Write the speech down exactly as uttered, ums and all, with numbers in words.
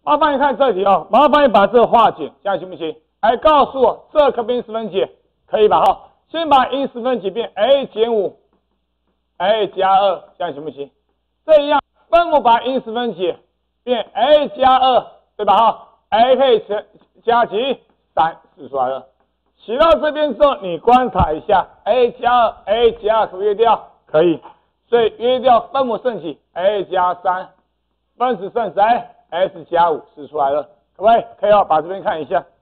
麻烦你看这题哦，麻烦你把这个化简，这样行不行？来告诉我这可变因式分解，可以吧？哈，先把因式分解变 a 减五 ，a 加二，这样行不行？这样分母把因式分解变 a 加二，对吧？哈 ，a 可以加几？三，是出来了。写到这边之后，你观察一下 ，a 加二 ，a 加二可不可以约掉？可以，所以约掉分母剩几 ？a 加三，分子剩谁 ？s 加五，是出来了，可不可以？可以哦，把这边看一下。